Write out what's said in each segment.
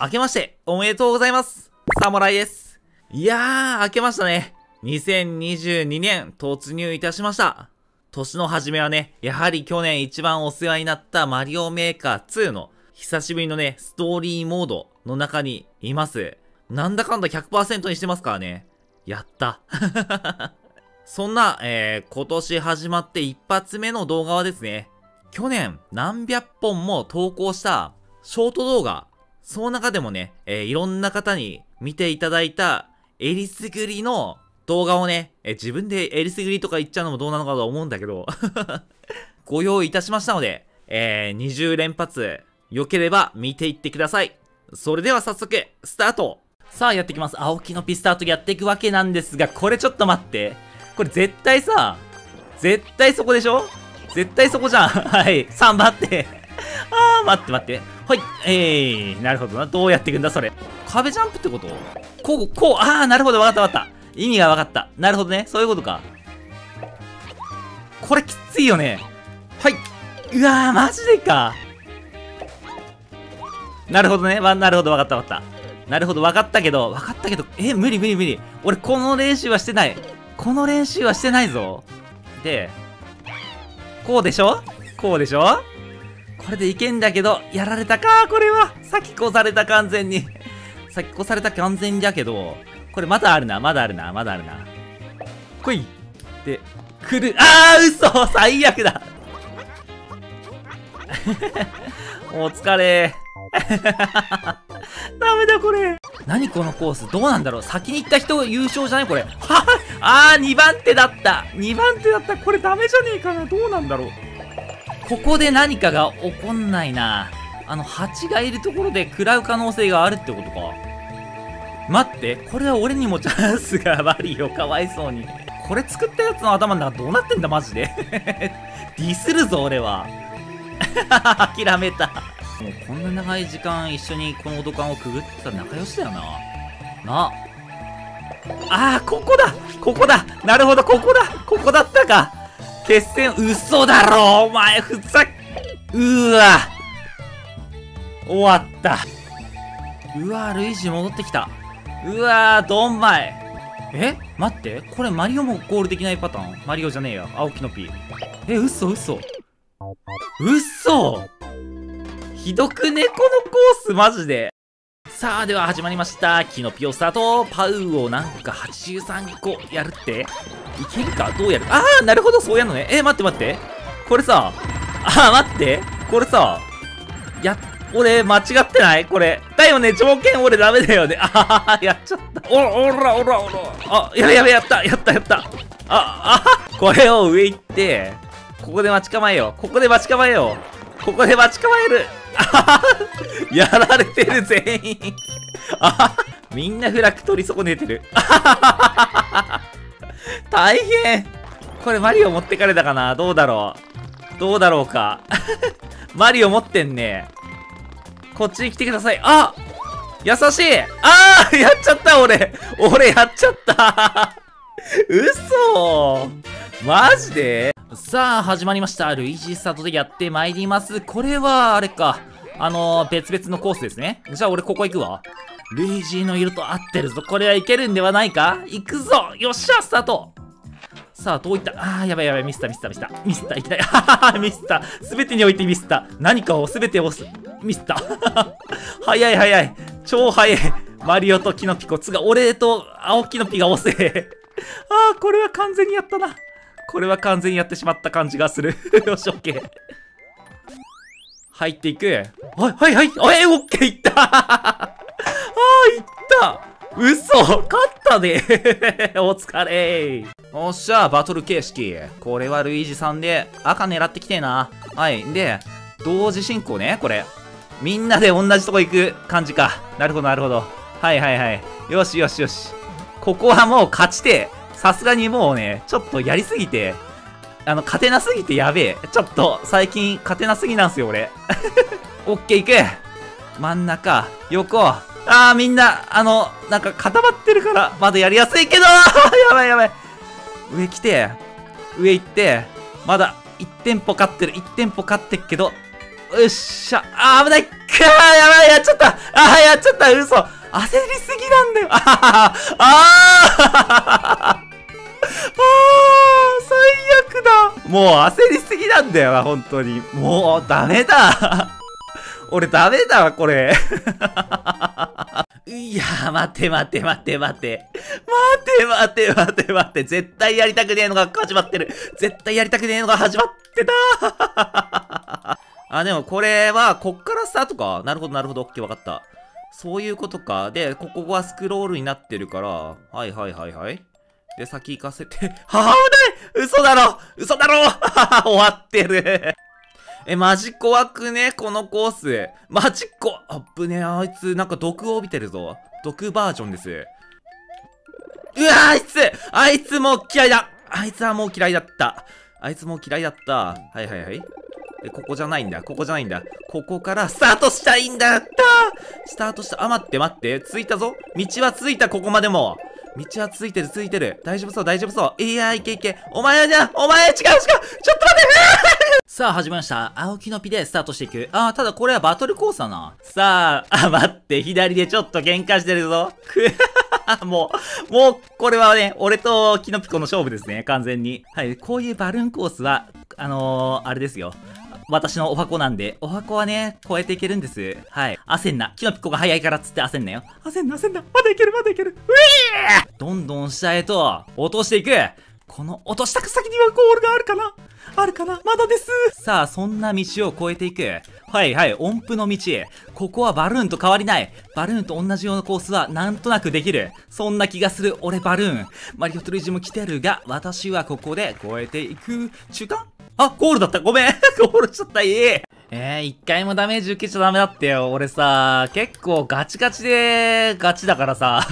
明けましておめでとうございます。サムライです。いやー、明けましたね。2022年突入いたしました。年の初めはね、やはり去年一番お世話になったマリオメーカー2の久しぶりのね、ストーリーモードの中にいます。なんだかんだ 100% にしてますからね。やった。そんな、今年始まって一発目の動画はですね、去年何百本も投稿したショート動画、その中でもね、いろんな方に見ていただいたえりすぐりの動画をね、自分でえりすぐりとか言っちゃうのもどうなのかと思うんだけど、ご用意いたしましたので、20連発、良ければ見ていってください。それでは早速、スタート。さあやっていきます。青木のピスタートやっていくわけなんですが、これちょっと待って。これ絶対さ、絶対そこでしょ？絶対そこじゃん。はい。さあ待って。待って。はい。なるほどな。どうやっていくんだ、それ。壁ジャンプってこと？こう、なるほど、わかった。意味がわかった。なるほどね。そういうことか。これきついよね。はい。うわー、マジでか。なるほどね。なるほど、わかった。なるほど、わかったけど、無理。俺、この練習はしてないぞ。で、こうでしょこれでいけんだけど、やられたかこれは。先越された完全にだけど、これまだあるな。来い。で、来る。嘘最悪だ。お疲れ。ダメだこれ。何このコースどうなんだろう。先に行った人優勝じゃないこれ。2番手だった。これダメじゃねえかな。どうなんだろう。ここで何かが起こんないな。蜂がいるところで食らう可能性があるってことか。待って、これは俺にもチャンスが悪いよ。かわいそうに。これ作ったやつの頭の中どうなってんだマジで。ディスるぞ俺は。諦めた。もうこんな長い時間一緒にこの土管をくぐってたら仲良しだよな。ここだ。なるほど、ここだったか。決戦、嘘だろお前、わ終わった。ルイージ戻ってきた。ドンマイ。待って、これマリオもゴールできないパターン？マリオじゃねえよ、青木のピ。嘘ひどくねこのコースマジで。さあでは始まりました。キノピオスタート。パウをなんか83個やるって、いけるかどうやる？なるほど、そうやるのね。待ってこれさ、これさ、俺間違ってない？これだよね。条件俺ダメだよね。やっちゃった。おらやった。これを上行ってここで待ち構えよう。やられてる全員。みんなフラッグ取り損ねてる。大変。これマリオ持ってかれたかな。どうだろうか。マリオ持ってんね。こっちに来てください。優しい。やっちゃった俺やっちゃった。嘘マジで。さあ始まりました。ルイージスタートでやってまいります。これはあれか、別々のコースですね。じゃあ俺ここ行くわ。ルイージの色と合ってるぞ。これはいけるんではないか。行くぞ。よっしゃスタート。さあどういった、やばいミスったいきなり。ミスった。全てにおいてミスった。何かを全て押すミスった。早い超早い。マリオとキノピコ俺と青キノピが押せ。これは完全にやったな。これは完全にやってしまった感じがする。よし、オッケー。入っていく。オッケー、いった。いった。嘘、勝ったね。お疲れ。おっしゃ、バトル形式。これはルイージさんで赤狙ってきてえな。で、同時進行ね、これ。みんなで同じとこ行く感じか。なるほど。よし。ここはもう勝ちて。さすがにもうね、ちょっとやりすぎて、勝てなすぎてやべえ。ちょっと、最近勝てなすぎなんすよ、俺。オッケー、行く。真ん中、横。みんな、なんか固まってるから、まだやりやすいけどやばい。上来て、上行って、まだ1店舗勝ってっけど、よっしゃ。危ない。やばい、やっちゃった。 だ、嘘。焦りすぎなんだよ。最悪だ。もう焦りすぎなんだよな、本当に。もう、ダメだ。俺ダメだわ、これ。いやー、待て。絶対やりたくねえのが始まってる。絶対やりたくねえのが始まってた。あ、でもこれは、こっからスタートか。なるほど、オッケー、わかった。そういうことか。で、ここはスクロールになってるから。はい。で、先行かせて。危ない！嘘だろ終わってる。マジ怖くねこのコース。マジあっぶねあいつ、なんか毒を帯びてるぞ。毒バージョンです。うわあいつもう嫌いだ。あいつはもう嫌いだった。はい。で、ここじゃないんだ。ここからスタートしたいんだったスタートした。待って。着いたぞ。道は着いた、ここまでも。道はついてる。大丈夫そう。いや、いけ。お前違う。ちょっと待ってさあ、始まりました。青木のピでスタートしていく。ただこれはバトルコースだな。さあ、待って、左でちょっと喧嘩してるぞ。もう、これはね、俺とキノピコの勝負ですね、完全に。はい、こういうバルーンコースは、あれですよ。私のお箱なんで、お箱はね、超えていけるんです。はい。焦んな。キノピコが早いからっつって焦んなよ。焦んな。まだいける。どんどん下へと、落としていく。この落とした先にはゴールがあるかなまだです。さあ、そんな道を越えていく。はい、音符の道。ここはバルーンと変わりない。バルーンと同じようなコースはなんとなくできる。そんな気がする。俺バルーン。マリオとルイージも来てるが、私はここで越えていく。中間？ゴールだった。ごめん。ゴールしちゃった。一回もダメージ受けちゃダメだってよ。俺さ、結構ガチだからさ。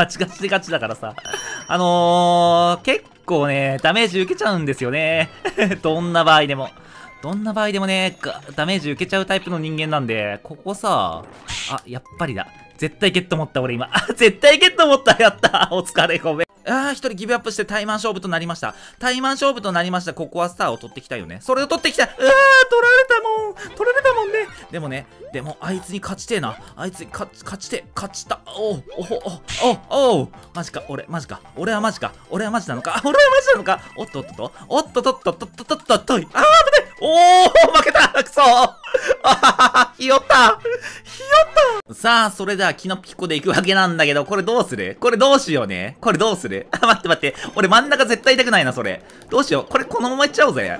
結構ね、ダメージ受けちゃうんですよね。どんな場合でもね、ダメージ受けちゃうタイプの人間なんで、ここさ、やっぱりだ。絶対ゲット持った、俺今。絶対ゲット持った。やった。お疲れ、ごめん。一人ギブアップしてタイマン勝負となりました。ここはスターを取ってきたよね。それを取ってきた。取られたもんね。でも、あいつに勝ちてえな。勝ちた。マジか。俺はマジなのか。おっと。危ね。負けた。くそひよったさあ、それではキノピコで行くわけなんだけど、これどうする？これどうしようね。待って。俺真ん中絶対痛くないな、それ。どうしよう。これこのまま行っちゃおうぜ。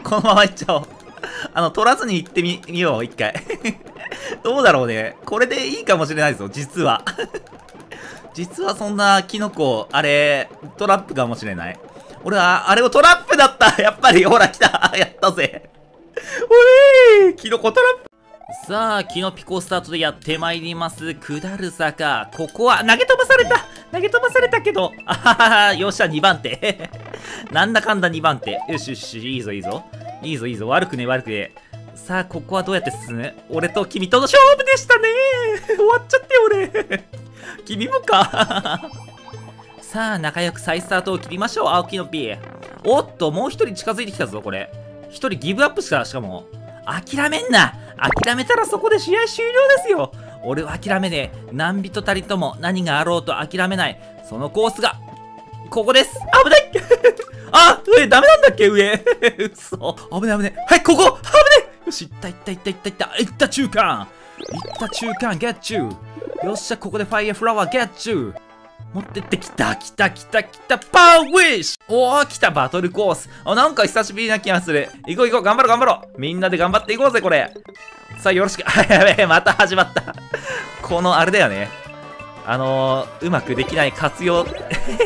取らずに行ってみよう、一回。どうだろうね。これでいいかもしれないぞ、実は。実はそんなキノコ、あれ、トラップかもしれない。俺は、あれをトラップだったやっぱり、ほら来たやったぜキノコトラップさあ、キノピコスタートでやってまいります。下る坂。ここは、投げ飛ばされたけど、よっしゃ、2番手。なんだかんだ2番手。よし、いいぞ。悪くね。さあ、ここはどうやって進む？俺と君との勝負でしたね。終わっちゃってよ、俺。君もか。さあ、仲良く再スタートを切りましょう、青木のピ。おっと、もう一人近づいてきたぞ、これ。一人ギブアップしかも。諦めんな。諦めたらそこで試合終了ですよ。俺は諦めねえ。何人たりとも何があろうと諦めない。そのコースが、ここです。危ないダメなんだっけ上。嘘。危ない。はい、ここ危ねえよし、いった中間、ゲッチュー。よっしゃ、ここでファイアフラワーゲッチュー。持ってってきた、パワーウィッシュ。来た、バトルコース。なんか久しぶりな気がする。行こう、頑張ろう。みんなで頑張っていこうぜ、これ。さあ、よろしく。やべえ、また始まった。この、あれだよね。うまくできない活用。みんな、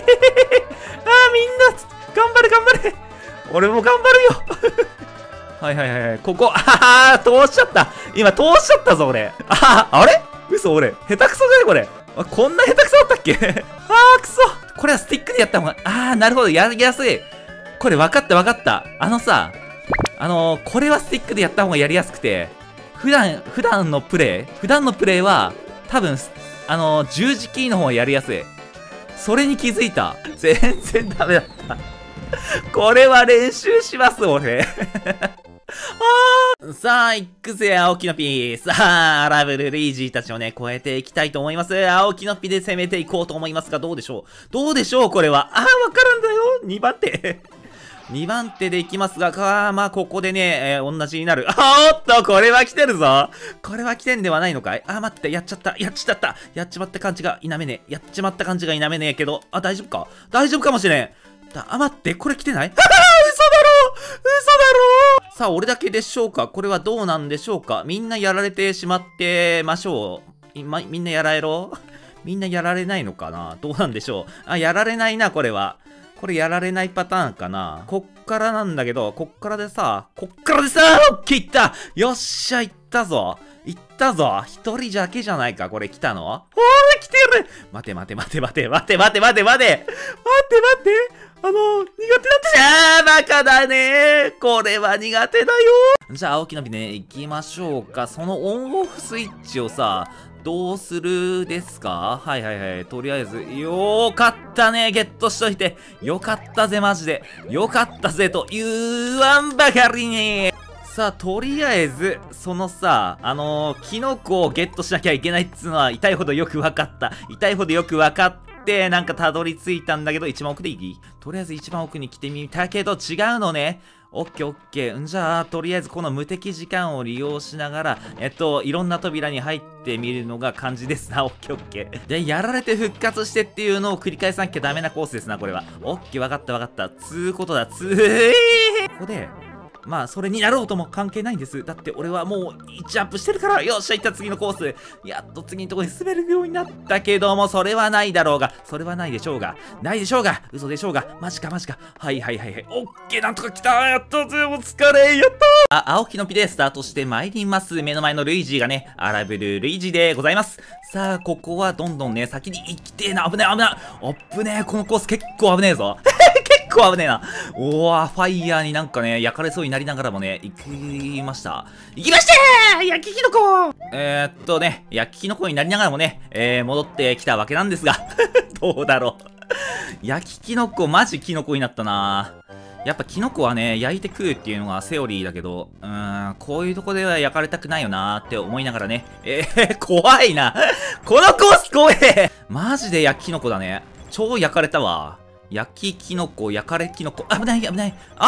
頑張れ。俺も頑張るよ。はい。ここ、通しちゃった。今、通しちゃったぞ、俺。あれ嘘、俺。下手くそじゃねこれ。こんな下手くそだったっけ？くそ。これはスティックでやった方が、なるほど、やりやすい。これ分かった。これはスティックでやった方がやりやすくて、普段のプレイは、多分、十字キーの方がやりやすい。それに気づいた。全然ダメだった。これは練習します、俺。 さあ、行くぜ、青木のピー。さあ、アラブルルイージーたちをね、超えていきたいと思います。青木のピで攻めていこうと思いますが、どうでしょうどうでしょうこれは。わからんだよ !2 番手。2番手でいきますが、まあ、ここでね、同じになる。おっと、これは来てるぞこれは来てんではないのかい待って、やっちゃった。やっちまった感じが否めねえ。やっちまった感じが否めねえけど、大丈夫か大丈夫かもしれん。待って、これ来てない嘘だろさあ、俺だけでしょうかこれはどうなんでしょうかみんなやられてしまってましょう。みんなやられろみんなやられないのかなどうなんでしょうやられないな、これは。これやられないパターンかなこっからなんだけど、こっからでさ、オッケーいったよっしゃ、いったぞ一人だけじゃないかこれ来たのほー来てる待て苦手なんだバカだねこれは苦手だよじゃあ、青木のびね、行きましょうか。そのオンオフスイッチをさ、どうするですかとりあえず、よーかったねゲットしといて。よかったぜ、マジで。よかったぜ、と言わんばかりに。さあ、とりあえず、そのさ、キノコをゲットしなきゃいけないっつうのは痛いほどよくわかった。なんかたどり着いたんだけど、一番奥でいいとりあえず一番奥に来てみたけど、違うのね。オッケー。じゃあ、とりあえずこの無敵時間を利用しながら、いろんな扉に入ってみるのが肝心ですな。オッケー。で、やられて復活してっていうのを繰り返さなきゃダメなコースですな、これは。オッケー、わかった。つうことだ、ここで、まあ、それになろうとも関係ないんです。だって俺はもう1アップしてるから。よっしゃ、行った次のコース。やっと次のとこに滑るようになったけども、それはないだろうが。嘘でしょうが。マジか。はい。オッケー、なんとか来た。やったぜ、お疲れ。やった青木のピでスタートして参ります。目の前のルイージがね、アラブルルイージでございます。さあ、ここはどんどんね、先に行きてえな。危ねえ。このコース結構危ねえぞ。ファイヤーになんかね、焼かれそうになりながらもね、行きました焼きキノコ焼きキノコになりながらもね、戻ってきたわけなんですが、どうだろう。焼きキノコ、マジキノコになったなやっぱキノコはね、焼いて食うっていうのがセオリーだけど、こういうとこでは焼かれたくないよなーって思いながらね、怖いな。このコース怖えマジで焼きキノコだね。超焼かれたわ。焼きキノコ、焼かれキノコ。危ない。怖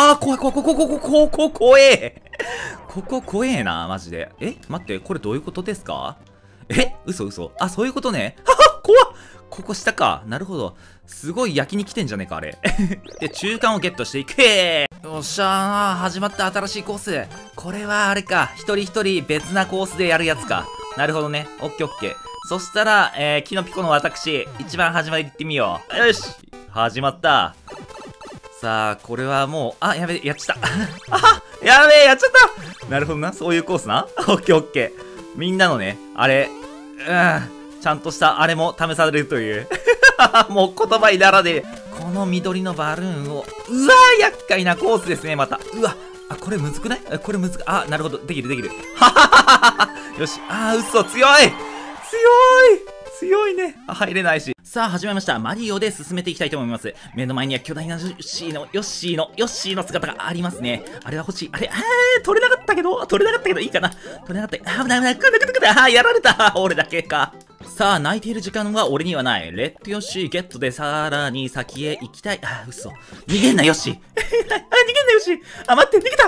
え。ここ怖えな、マジで。待って、これどういうことですか嘘。そういうことね。怖っここ下か。なるほど。すごい焼きに来てんじゃねえか、あれ。で、中間をゲットしていく。よっしゃー、始まった新しいコース。これはあれか。一人別なコースでやるやつか。なるほどね。オッケー。そしたら、キノピコの私、一番始まり行ってみよう。よし始まった。さあ、これはもう、やべえ、やっちゃった。やべえ、やっちゃった。なるほどな、そういうコースな。オッケー。みんなのね、あれ、ちゃんとしたあれも試されるという。もう言葉にならねえ。この緑のバルーンを、厄介なコースですね、また。これむずくないなるほど、できる。よし、嘘、強いね。入れないし。さあ、始めました。マリオで進めていきたいと思います。目の前には巨大なヨッシーの姿がありますね。あれは欲しい。取れなかったけどいいかな。取れなかった。危ない。やられた。俺だけか。さあ、泣いている時間は俺にはない。レッドヨッシーゲットでさらに先へ行きたい。嘘。逃げんな、ヨッシー。待って、逃げちゃった。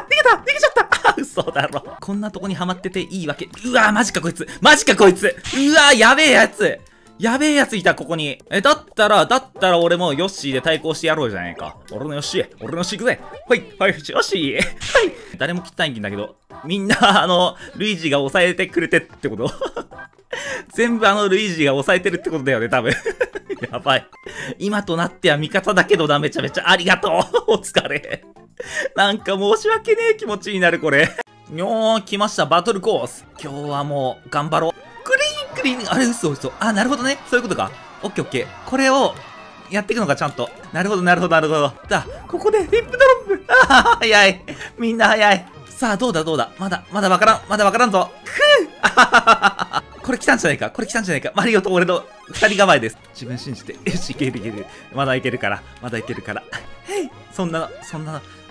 嘘だろ。こんなとこにはまってていいわけ。マジかこいつ。やべえやついた、ここに。だったら俺もヨッシーで対抗してやろうじゃないか。俺のヨッシー行くぜ。はい、ヨッシー。誰も切ったいんだけど、みんな、ルイージが抑えてくれてってこと全部ルイージが抑えてるってことだよね、多分。やばい。今となっては味方だけどな、めちゃめちゃありがとう。お疲れ。なんか申し訳ねえ気持ちになる、これ。来ました、バトルコース。今日はもう、頑張ろう。クリーン。あれ、嘘。なるほどね。そういうことか。オッケー。これを、やっていくのか、ちゃんと。なるほど。ここで、リップドロップ。早い。みんな早い。さあ、どうだ。まだわからんぞ。これ来たんじゃないか。マリオと俺の二人構えです。自分信じて。よし、いける。まだいけるから。へい。そんなの。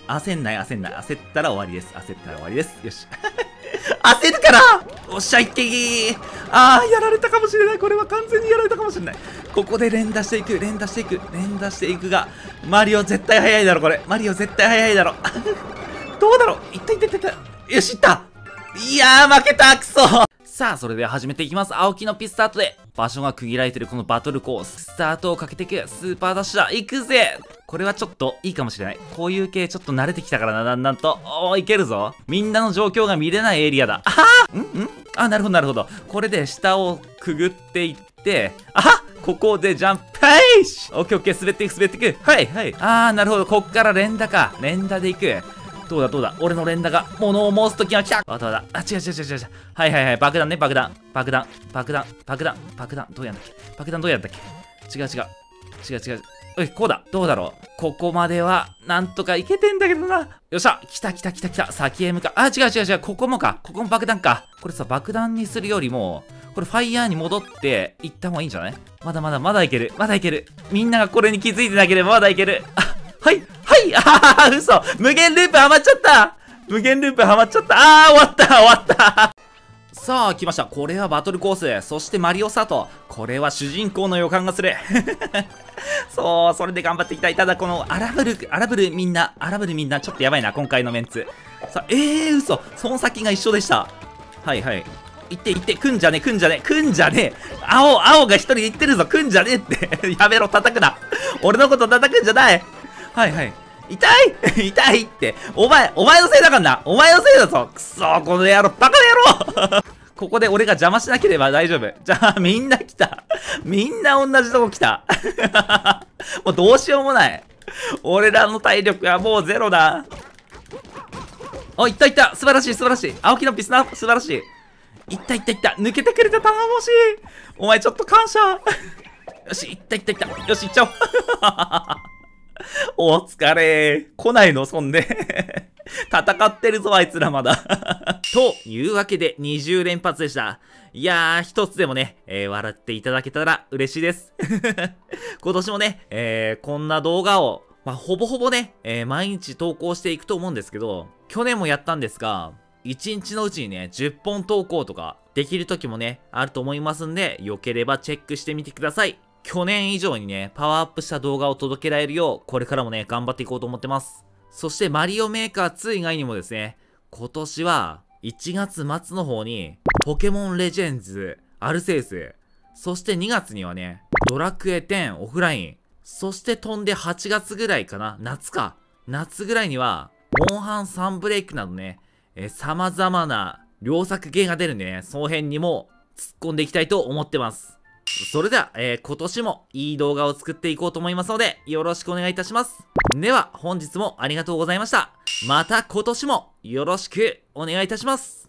焦んない、焦んない。焦ったら終わりです。焦ったら終わりです。よし。焦るからおっしゃ、一撃あー、やられたかもしれない。これは完全にやられたかもしれない。ここで連打していく、連打していく、連打していくが、マリオ絶対速いだろ、これ。マリオ絶対速いだろ。どうだろう。いったいったいったいった。よし、いった。いやー、負けた、くそ。さあ、それでは始めていきます。青木のピスタートで。場所が区切られてるこのバトルコース。スタートをかけていく。スーパーダッシュだ。行くぜ。これはちょっといいかもしれない。こういう系ちょっと慣れてきたからな、だんだんと。おー、いけるぞ。みんなの状況が見れないエリアだ。あはあ、なるほど、なるほど。これで下をくぐっていって、あはここでジャンプ。はいオッケーオッケー、滑っていく、滑っていく。はいはい。なるほど。こっから連打か。連打でいく。どうだどうだ俺の連打が物を申すときが来た。わたわた。違う違う違う違う。はいはいはい。爆弾ね、爆弾。爆弾。爆弾。爆弾。爆弾。どうやんだっけ爆弾どうやんだっけ違う違う。違う違う。おい、こうだ。どうだろうここまでは、なんとかいけてんだけどな。よっしゃ来た来た来た来た。先へ向かう。違う違う違う。ここもか。ここも爆弾か。これさ、爆弾にするよりも、これファイヤーに戻って行った方がいいんじゃない？まだまだまだいける。まだいける。みんながこれに気づいてなければまだいける。はいはい嘘無限ループハマっちゃった無限ループハマっちゃった終わった終わったさあ、来ました。これはバトルコース。そしてマリオスタート。これは主人公の予感がする。そう、それで頑張っていきたい。ただ、この荒ぶるみんな、ちょっとやばいな、今回のメンツ。さあ、嘘。その先が一緒でした。はいはい。行って行って、来んじゃねえ。青が一人で行ってるぞ。来んじゃねえって。やめろ、叩くな。俺のこと叩くんじゃない。はいはい。痛いって。お前のせいだからな。お前のせいだぞ。くそー、この野郎、バカ野郎ここで俺が邪魔しなければ大丈夫。じゃあ、みんな来た。みんな同じとこ来た。もうどうしようもない。俺らの体力はもうゼロだ。いったいった。素晴らしい。青木のピスナー、素晴らしい。いった。抜けてくれて頼もしい。お前ちょっと感謝。よし、いった。よし、行っちゃおう。お疲れ。来ないのそんで。戦ってるぞ、あいつらまだ。というわけで、20連発でした。いやー、一つでもね、笑っていただけたら嬉しいです。今年もね、こんな動画を、ほぼほぼね、毎日投稿していくと思うんですけど、去年もやったんですが、1日のうちにね、10本投稿とか、できる時もね、あると思いますんで、良ければチェックしてみてください。去年以上にね、パワーアップした動画を届けられるよう、これからもね、頑張っていこうと思ってます。そして、マリオメーカー2以外にもですね、今年は、1月末の方に、ポケモンレジェンズ、アルセウス、そして2月にはね、ドラクエ10オフライン、そして飛んで8月ぐらいかな、夏ぐらいには、モンハンサンブレイクなどね、様々な良作ゲーが出るんでね、その辺にも突っ込んでいきたいと思ってます。それでは、今年もいい動画を作っていこうと思いますので、よろしくお願いいたします。では、本日もありがとうございました。また今年もよろしくお願いいたします。